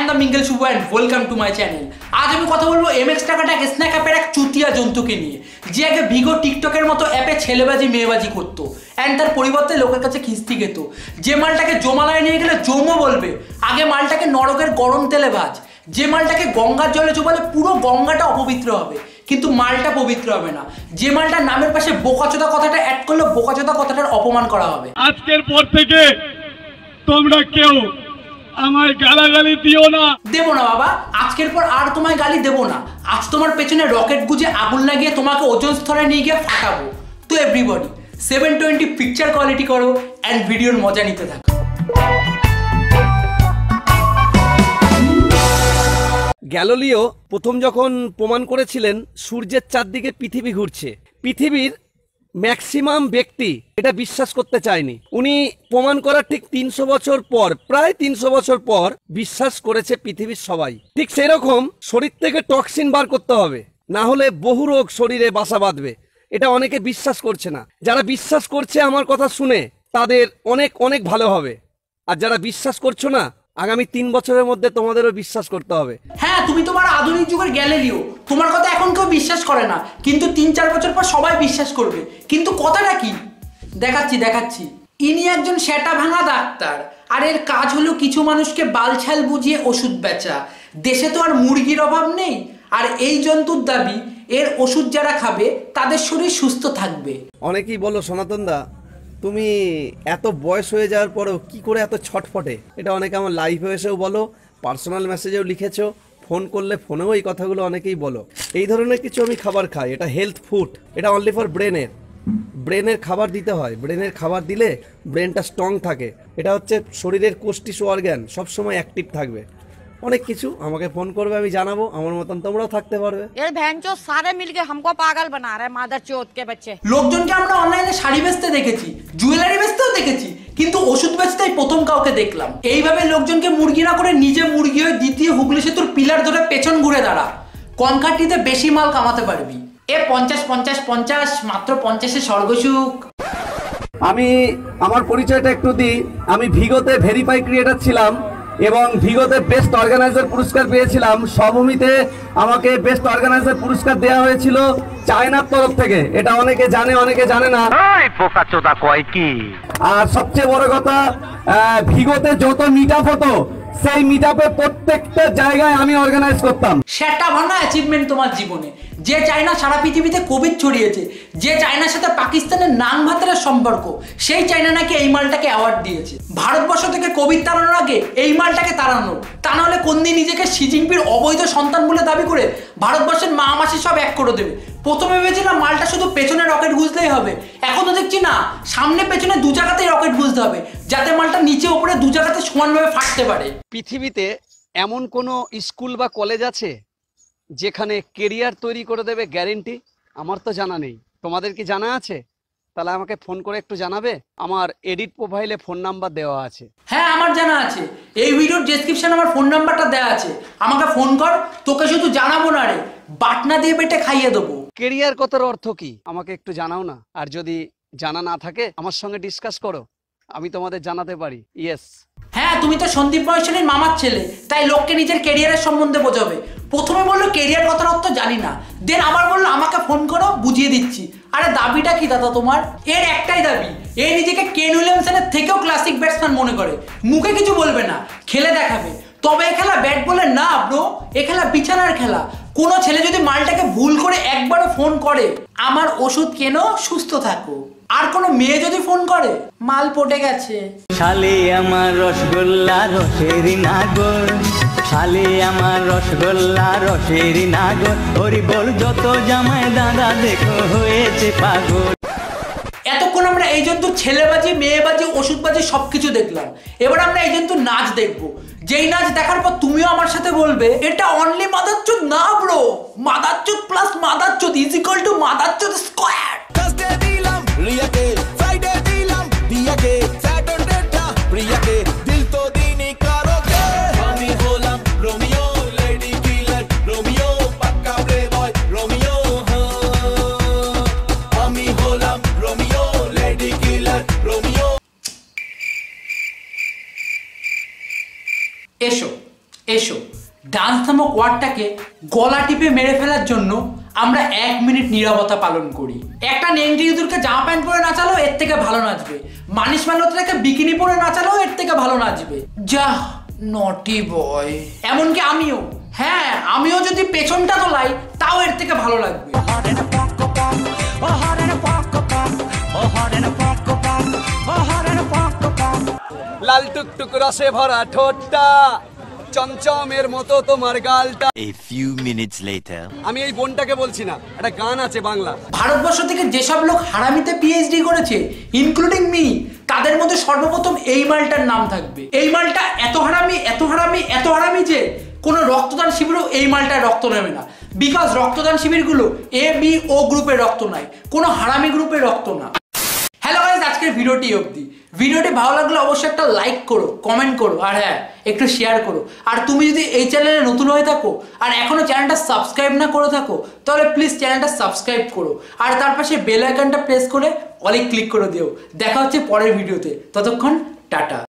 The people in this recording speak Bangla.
the Mingle Subho and welcome to my channel. आज আমি কথা বলবো MX টাকাটা স্ন্যাক অ্যাপের এক চুতিয়া জন্তুকে নিয়ে, যে আগে ভিগো টিকটকের মতো অ্যাপে ছেলেবাজি মেয়েবাজি করতো এন্ড তার পরিবর্তে লোকের কাছে খিস্তি খেত। যে মালটাকে জমালায় নিয়ে গেলে জমও বলবে, আগে মালটাকে নরকের গরম তেলে ভাজ। যে মালটাকে গঙ্গার জলে চুবালে পুরো গঙ্গাটা অপবিত্র হবে, কিন্তু মালটা পবিত্র হবে না। যে মালটার নামের পাশে বোকাচোদা কথাটা অ্যাড করলে বোকাচোদা কথাটার অপমান করা হবে। আজকের পর থেকে তোমরা কেউ আমায় গালাগালি দিও না। দেবো না বাবা, আজকের পর আর তোমায় গালি দেবো না। আজ তোমার পেছনে রকেট গুজে আগুন লাগিয়ে তোমাকে ওজন স্তরে নিয়ে গিয়ে ফাটাবো। তো এভরিবডি 720 পিকচার কোয়ালিটি করো এন্ড ভিডিওর মজা নিতে থাকো। গ্যালিলিও প্রথম যখন প্রমাণ করেছিলেন সূর্যের চারদিকে পৃথিবী ঘুরছে, পৃথিবীর ম্যাক্সিমাম ব্যক্তি এটা বিশ্বাস করতে চায়নি। উনি প্রমাণ করার ঠিক 300 বছর পর, প্রায় 300 বছর পর বিশ্বাস করেছে পৃথিবীর সবাই। ঠিক সেরকম শরীর থেকে টক্সিন বার করতে হবে, না হলে বহু রোগ শরীরে বাসা বাঁধবে। এটা অনেকে বিশ্বাস করছে না। যারা বিশ্বাস করছে আমার কথা শুনে তাদের অনেক অনেক ভালো হবে, আর যারা বিশ্বাস করছো না আগামী 3 বছরের মধ্যে তোমাদেরও বিশ্বাস করতে হবে। হ্যাঁ, তুমি তোমার আধুনিক যুগের গ্যালিলিও, তোমার কথা এখন কেউ বিশ্বাস করে না, কিন্তু 3-4 বছর পর সবাই বিশ্বাস করবে। কিন্তু কথাটা কি দেখাচ্ছি। ইনি একজন সেটা ভাঙা ডাক্তার, আর এর কাজ হলো কিছু মানুষকে বালছাল বুঝিয়ে ওষুধ বেচা। দেশে তো আর মুরগির অভাব নেই, আর এই জন্তুর দাবি এর ওষুধ যারা খাবে তাদের শরীর সুস্থ থাকবে। অনেকেই বলো সনাতন দা, তুমি এত বয়স হয়ে যাওয়ার পরেও কি করে এত ছটফটে? এটা অনেকে আমার লাইভে এসেও বলো, পার্সোনাল মেসেজেও লিখেছো, ফোন করলে ফোনেও এই কথাগুলো অনেকেই বলো। এই ধরনের কিছু আমি খাবার খাই, এটা হেলথ ফুড, এটা অনলি ফর ব্রেনের খাবার দিতে হয়। ব্রেনের খাবার দিলে ব্রেনটা স্ট্রং থাকে। এটা হচ্ছে শরীরের কোষ্ঠী অর্গান সবসময় অ্যাক্টিভ থাকবে। অনেক কিছু আমাকে ফোন করবে, আমি জানাবো। আমার মতন তোমরাও থাকতে পারবে। ये भैंचो सारे मिलके हमको पागल बना रहे हैं, मादर चोद के बच्चे। লোকজনকে আমরা অনলাইনে শাড়ি বেচতে দেখেছি, জুয়েলারি বেচতেও দেখেছি, কিন্তু ওষুধ বেচতেই প্রথম কাউকে দেখলাম। এইভাবে লোকজনকে মুরগি না করে নিজে মুরগি হয়ে দ্বিতীয় হুগলি সেতুর পিলার ধরে পেছন ঘুরে দাঁড়া। কনকাটিতে বেশি মাল কামাতে পারবি। 50 মাত্র 50-এ স্বর্গসুখ। আমি আমার পরিচয়টা একটু দিই। আমি ভিগোতে ভেরিফাই ক্রিয়েটর ছিলাম এবং ভিগোতে বেস্ট অর্গানাইজার পুরস্কার পেয়েছিলাম। সবমিতে আমাকে বেস্ট অর্গানাইজার পুরস্কার দেওয়া হয়েছিল চায়নার তরফ থেকে। এটা অনেকে জানে, অনেকে জানে না। আর সবচেয়ে বড় কথা, ভিগোতে যত মিটআপ হতো সেই মিটআপে প্রত্যেকটা জায়গায় আমি অর্গানাইজ করতাম। সেটা ভাঙা অ্যাচিভমেন্ট তোমার জীবনে। যে চায়না সারা পৃথিবীতে কোভিড ছড়িয়েছে, যে চায়নার সাথে পাকিস্তানের নাং ভাতের সম্পর্ক, সেই চায়না নাকি এই মালটাকে অ্যাওয়ার্ড দিয়েছে। ভারতবর্ষ থেকে কোভিড তাড়ানোর আগে এই মালটাকে তাড়ানো, তা নাহলে কোনদিন নিজেকে শি জিনপিংয়ের অবৈধ সন্তান বলে দাবি করে ভারতবর্ষের মা মাসি সব এক করে দেবে। প্রথমে ভেবেছিলাম মালটা শুধু পেছনে রকেট গুঁজলেই হবে, এখন তো দেখছি না, সামনে পেছনে দু জায়গাতেই রকেট গুঁজতে হবে, যাতে মালটা নিচে উপরে দু জায়গাতে সমানভাবে ফাটতে পারে। পৃথিবীতে এমন কোনো স্কুল বা কলেজ আছে যেখানে কেরিয়ার তৈরি করে দেবে গ্যারেন্টি? আমার তো জানা নেই। তোমাদের কি জানা আছে? তাহলে আমাকে ফোন করে একটু জানাবে। আমার এডিট প্রোফাইলে ফোন নাম্বার দেওয়া আছে। হ্যাঁ, আমার জানা আছে। এই ভিডিওর ডেসক্রিপশনে আমার ফোন নাম্বারটা দেওয়া আছে। আমাকে ফোন কর, তোকে শুধু জানাবো না রে, বাটনা দিয়ে পেটে খাইয়ে দেবো। কেরিয়ার কথার অর্থ কি আমাকে একটু জানাও না। আর যদি জানা না থাকে আমার সঙ্গে ডিসকাস করো, আমি তোমাদের জানাতে পারি। ইয়েস। হ্যাঁ, তুমি তো সন্দীপ মহেশ্বরীর মামার ছেলে, তাই লোককে নিজের কেরিয়ারের সম্বন্ধে বোঝাবে। প্রথমে বললো কেরিয়ার কথার অর্থ জানি না, দেন আবার বললো আমাকে ফোন করো, বুঝিয়ে দিচ্ছি। আরে দাবিটা কি দাদা তোমার? এর একটাই দাবি, এ নিজেকে কেন উইলিয়ামসনের থেকেও ক্লাসিক ব্যাটসম্যান মনে করে। মুখে কিছু বলবে না, খেলে দেখাবে। তবে এ খেলা ব্যাট বলে না ব্রো, এ খেলা বিছানার খেলা। কোনো ছেলে যদি মালটাকে ভুল করে একবারও ফোন করে আমার ওষুধ কেন, সুস্থ থাকো, আর কোনো মেয়ে যদি ফোন করে মাল পটে গেছে। শালি আমার রসগোল্লা রসেরি নাগর, শালি আমার রসগোল্লা রসেরি নাগর, হরি বল যত জামাই দাদা দেখো হয়েছে পাগল। এতক্ষণ আমরা এই জন্তুর ছেলেবাজি, মেয়েবাজি, ওষুধবাজি সবকিছু দেখলাম। এবার আমরা এই জন্তুর নাচ দেখবো, যেই নাচ দেখার পর তুমিও আমার সাথে বলবে এটা অনলি মাদারচোদ না ব্রো, মাদারচোদ প্লাস মাদারচোদ ইজ ইকুয়াল টু মাদারচোদ স্কোয়ার। এসো এসো ডান্স নামক ওয়ার্ডটাকে গলা টিপে মেরে ফেলার জন্য আমরা 1 মিনিট নীরবতা পালন করি। একটা নেংটি ইঁদুরকে জামা প্যান্ট পরে নাচালো এর থেকে ভালো নাচবে, মানিশ মালহোত্রাকে বিকিনি পরে নাচালো এর থেকে ভালো নাচবে। যা নটি বয়। এমনকি আমিও যদি পেছনটা তোলাই তাও এর থেকে ভালো লাগবে। লাল টুকটুক রসে ভরা ঠোঁটটা, চমচমের মতো তোমার গালটা। A few minutes later. আমি এই বোনটাকে বলছি না, একটা গান আছে বাংলা। ভারতবর্ষ থেকে যেসব লোক হারামিতে পিএইচডি করেছে ইনক্লুডিং মি, তাদের মধ্যে সর্বপ্রথম এই মালটার নাম থাকবে। এই মালটা এত হারামি যে কোনো রক্তদান শিবিরও এই মালটায় রক্ত নেবে না, বিকজ রক্তদান শিবিরগুলো A, B, O গ্রুপের রক্ত নয়, কোনো হারামি গ্রুপের রক্ত না। হ্যালো গাইস, আজকের ভিডিওটি অবধি। ভিডিওটি ভালো লাগলে অবশ্যই একটা লাইক করো, কমেন্ট করো, আর হ্যাঁ একটু শেয়ার করো। আর তুমি যদি এই চ্যানেলে নতুন হয়ে থাকো আর এখনো চ্যানেলটা সাবস্ক্রাইব না করে থাকো তাহলে প্লিজ চ্যানেলটা সাবস্ক্রাইব করো, আর তার পাশে বেল আইকনটা প্রেস করে অলে ক্লিক করে দিও। দেখা হচ্ছে পরের ভিডিওতে, ততক্ষণ টাটা।